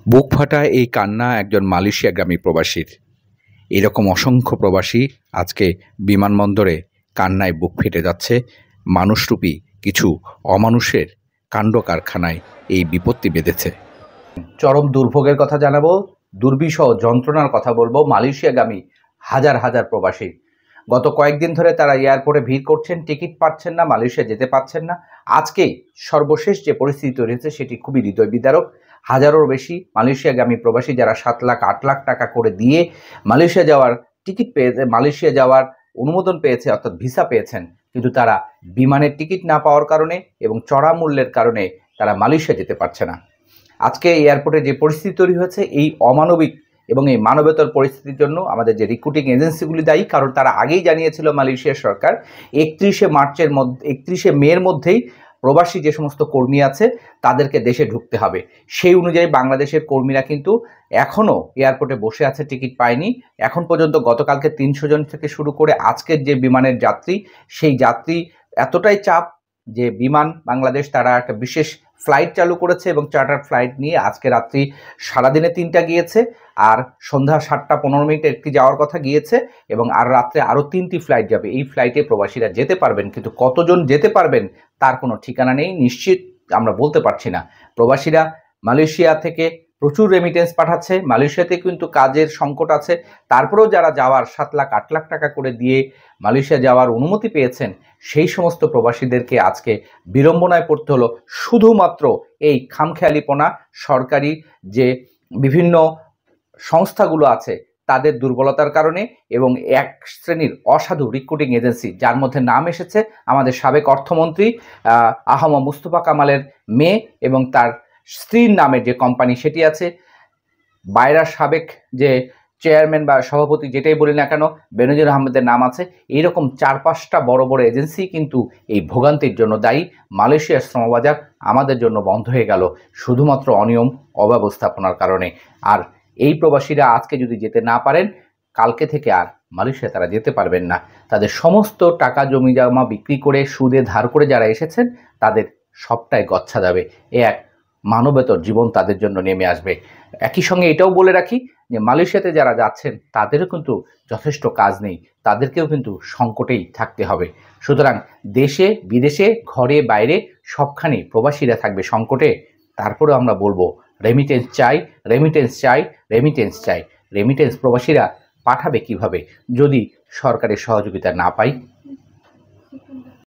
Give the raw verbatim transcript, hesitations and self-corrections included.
বুক ফাটা এই কান্না একজন মালয়েশিয়াগামী প্রবাসীর। এরকম অসংখ্য প্রবাসী আজকে বিমানবন্দরে কান্নায় বুক ফেটে যাচ্ছে। মানুষরূপী কিছু অমানুষের কাণ্ড কারখানায় এই বিপত্তি বেঁধেছে। চরম দুর্ভোগের কথা জানাবো, দুর্বিষহ যন্ত্রণার কথা বলবো মালয়েশিয়াগামী হাজার হাজার প্রবাসী। গত কয়েকদিন ধরে তারা এয়ারপোর্টে ভিড় করছেন, টিকিট পাচ্ছেন না, মালয়েশিয়া যেতে পারছেন না। আজকেই সর্বশেষ যে পরিস্থিতি তৈরি হয়েছে সেটি খুবই হৃদয় বিদারক। হাজারোর বেশি মালয়েশিয়াগামী প্রবাসী যারা সাত লাখ আট লাখ টাকা করে দিয়ে মালয়েশিয়া যাওয়ার টিকিট পেয়েছে, মালয়েশিয়া যাওয়ার অনুমোদন পেয়েছে, অর্থাৎ ভিসা পেয়েছেন, কিন্তু তারা বিমানের টিকিট না পাওয়ার কারণে এবং চড়া মূল্যের কারণে তারা মালয়েশিয়া যেতে পারছে না। আজকে এয়ারপোর্টে যে পরিস্থিতি তৈরি হয়েছে, এই অমানবিক এবং এই মানবেতর পরিস্থিতির জন্য আমাদের যে রিক্রুটিং এজেন্সিগুলি দায়ী। কারণ তারা আগেই জানিয়েছিল মালয়েশিয়া সরকার একত্রিশে মার্চের মধ্যে একত্রিশে মের মধ্যেই প্রবাসী যে সমস্ত কর্মী আছে তাদেরকে দেশে ঢুকতে হবে। সেই অনুযায়ী বাংলাদেশের কর্মীরা কিন্তু এখনও এয়ারপোর্টে বসে আছে, টিকিট পায়নি। এখন পর্যন্ত গতকালকে তিনশো জন থেকে শুরু করে আজকের যে বিমানের যাত্রী, সেই যাত্রী এতটাই চাপ যে বিমান বাংলাদেশ তারা একটা বিশেষ ফ্লাইট চালু করেছে এবং চার্টার ফ্লাইট নিয়ে আজকে রাত্রি সারাদিনে তিনটা গিয়েছে, আর সন্ধ্যা সাতটা পনেরো মিনিটে একটি যাওয়ার কথা গিয়েছে এবং আর রাত্রে আরও তিনটি ফ্লাইট যাবে। এই ফ্লাইটে প্রবাসীরা যেতে পারবেন, কিন্তু কতজন যেতে পারবেন তার কোনো ঠিকানা নেই, নিশ্চিত আমরা বলতে পারছি না। প্রবাসীরা মালয়েশিয়া থেকে প্রচুর রেমিটেন্স পাঠাচ্ছে, মালয়েশিয়াতে কিন্তু কাজের সংকট আছে। তারপরেও যারা যাওয়ার সাত লাখ আট লাখ টাকা করে দিয়ে মালয়েশিয়া যাওয়ার অনুমতি পেয়েছেন, সেই সমস্ত প্রবাসীদেরকে আজকে বিড়ম্বনায় পড়তে হলো শুধুমাত্র এই খামখেয়ালিপনা, সরকারি যে বিভিন্ন সংস্থাগুলো আছে তাদের দুর্বলতার কারণে এবং এক শ্রেণীর অসাধু রিক্রুটিং এজেন্সি, যার মধ্যে নাম এসেছে আমাদের সাবেক অর্থমন্ত্রী আহম মুস্তফা কামালের মেয়ে এবং তার স্ত্রীর নামের যে কোম্পানি সেটি আছে, বাইরার সাবেক যে চেয়ারম্যান বা সভাপতি যেটাই বলি না কেন বেনজির আহমেদের নাম আছে। এইরকম চার পাঁচটা বড় বড় এজেন্সি কিন্তু এই ভোগান্তির জন্য দায়ী। মালয়েশিয়ার শ্রমবাজার আমাদের জন্য বন্ধ হয়ে গেল শুধুমাত্র অনিয়ম অব্যবস্থাপনার কারণে। আর এই প্রবাসীরা আজকে যদি যেতে না পারেন, কালকে থেকে আর মালয়েশিয়া তারা যেতে পারবেন না। তাদের সমস্ত টাকা জমি জমা বিক্রি করে সুদে ধার করে যারা এসেছেন তাদের সবটাই গচ্ছা যাবে। এ এক মানবেতর জীবন তাদের জন্য নেমে আসবে। একই সঙ্গে এটাও বলে রাখি যে মালয়েশিয়াতে যারা যাচ্ছেন তাদেরও কিন্তু যথেষ্ট কাজ নেই, তাদেরকেও কিন্তু সংকটেই থাকতে হবে। সুতরাং দেশে বিদেশে ঘরে বাইরে সবখানেই প্রবাসীরা থাকবে সংকটে। তারপরেও আমরা বলবো রেমিটেন্স চাই, রেমিটেন্স চাই, রেমিটেন্স চাই। রেমিটেন্স প্রবাসীরা পাঠাবে কিভাবে যদি সরকারের সহযোগিতা না পাই?